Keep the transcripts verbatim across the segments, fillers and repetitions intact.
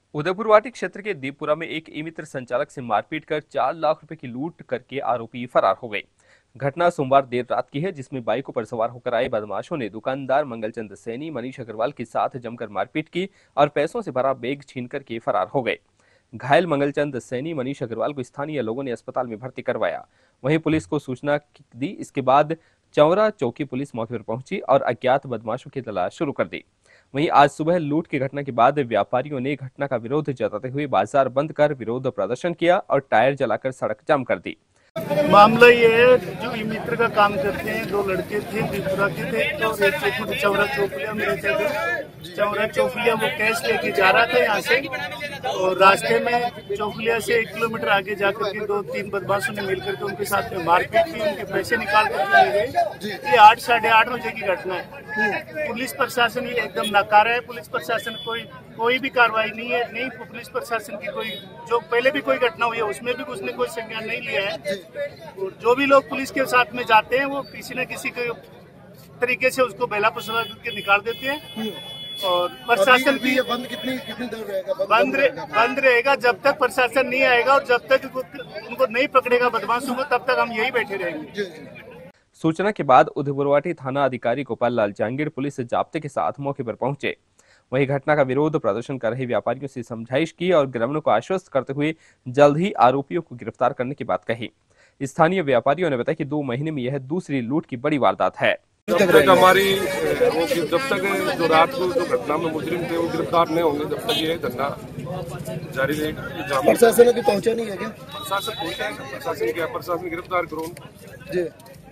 उदयपुरवाटी क्षेत्र के दीपपुरा में एक ई मित्र संचालक से मारपीट कर चार लाख रुपए की लूट करके आरोपी फरार हो गए। घटना सोमवार देर रात की है, जिसमें बाइकों पर सवार होकर आए बदमाशों ने दुकानदार मंगलचंद सैनी मनीष अग्रवाल के साथ जमकर मारपीट की और पैसों से भरा बैग छीन करके फरार हो गए। घायल मंगलचंद सैनी मनीष अग्रवाल को स्थानीय लोगों ने अस्पताल में भर्ती करवाया। वहीं पुलिस को सूचना दी। इसके बाद चौरा चौकी पुलिस मौके पर पहुंची और अज्ञात बदमाशों की तलाश शुरू कर दी। वहीं आज सुबह लूट की घटना के बाद व्यापारियों ने घटना का विरोध जताते हुए बाजार बंद कर विरोध प्रदर्शन किया और टायर जलाकर सड़क जाम कर दी। मामला ये है, जो ई मित्र का काम करते हैं, दो लड़के थे, दीपपुरा के थे, तो एक खुद चौरा चौफलिया में रहते थे। चौरा चौफलिया वो कैश लेके जा रहा था यहाँ से, और रास्ते में चौफलिया से एक किलोमीटर आगे जाकर के दो तीन बदमाशों ने मिलकर के उनके साथ में मारपीट की, उनके पैसे निकाल कर ले गए। ये आठ साढ़े आठ बजे की घटना है। पुलिस प्रशासन ये एकदम नकारा है। पुलिस प्रशासन कोई कोई भी कार्रवाई नहीं है। नहीं पुलिस प्रशासन की कोई, जो पहले भी कोई घटना हुई है उसमें भी उसने कोई संज्ञान नहीं लिया है। और जो भी लोग पुलिस के साथ में जाते हैं वो किसी न किसी के तरीके से उसको बेला पसला करके निकाल देते हैं। और प्रशासन भी बंद कितनी कितनी देर रहेगा? बंद बंद रहेगा जब तक प्रशासन नहीं आएगा और जब तक उनको नहीं पकड़ेगा बदमाशों को, तब तक हम यही बैठे रहेंगे। सूचना के बाद उदयपुरवाटी थाना अधिकारी गोपाल लाल जांगीर पुलिस जाब्ते के साथ मौके पर पहुंचे। वहीं घटना का विरोध प्रदर्शन कर रहे व्यापारियों से समझाइश की और ग्रामीणों को आश्वस्त करते हुए जल्द ही आरोपियों को गिरफ्तार करने की बात कही। स्थानीय व्यापारियों ने बताया कि दो महीने में यह दूसरी लूट की बड़ी वारदात है। जब तक हमारी जब तक जो रात को जो घटना में मुजरिम थे वो गिरफ्तार नहीं होंगे, जब तक ये धंधा जारी रहेगा। प्रशासन अभी पहुंचा नहीं है क्या? प्रशासन पहुंचा है, प्रशासन क्या प्रशासन गिरफ्तार करो जी।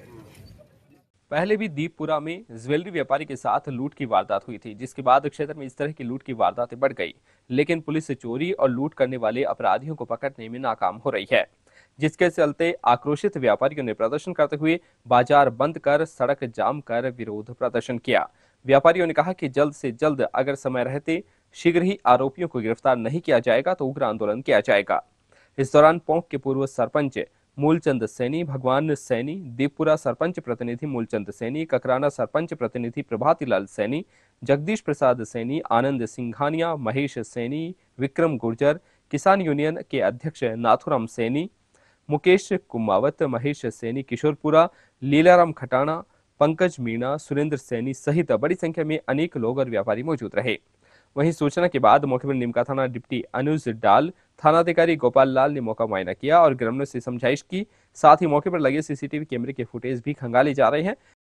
पहले भी दीपपुरा में ज्वेलरी व्यापारी के साथ लूट की वारदात हुई थी, जिसके बाद क्षेत्र में इस तरह की लूट की वारदातें बढ़ गई, लेकिन पुलिस चोरी और लूट करने वाले अपराधियों को पकड़ने में नाकाम हो रही है, जिसके चलते आक्रोशित व्यापारियों ने प्रदर्शन करते हुए बाजार बंद कर सड़क जाम कर विरोध प्रदर्शन किया। व्यापारियों ने कहा कि जल्द से जल्द अगर समय रहते शीघ्र ही आरोपियों को गिरफ्तार नहीं किया जाएगा तो उग्र आंदोलन किया जाएगा। इस दौरान पोंक के पूर्व सरपंच मूलचंद सैनी, भगवान सैनी, दीपपुरा सरपंच प्रतिनिधि मूलचंद सैनी, ककराना सरपंच प्रतिनिधि प्रभातीलाल सैनी, जगदीश प्रसाद सैनी, आनंद सिंघानिया, महेश सैनी, विक्रम गुर्जर, किसान यूनियन के अध्यक्ष नाथुराम सैनी, मुकेश कुमावत, महेश सैनी, किशोरपुरा, लीलाराम खटाना, पंकज मीणा, सुरेंद्र सैनी सहित बड़ी संख्या में अनेक लोग और व्यापारी मौजूद रहे। वहीं सूचना के बाद मौके पर निमका थाना डिप्टी अनुज डाल, थानाधिकारी गोपाल लाल ने मौका मुआयना किया और ग्रामीणों से समझाइश की। साथ ही मौके पर लगे सीसीटीवी कैमरे के फुटेज भी खंगाले जा रहे हैं,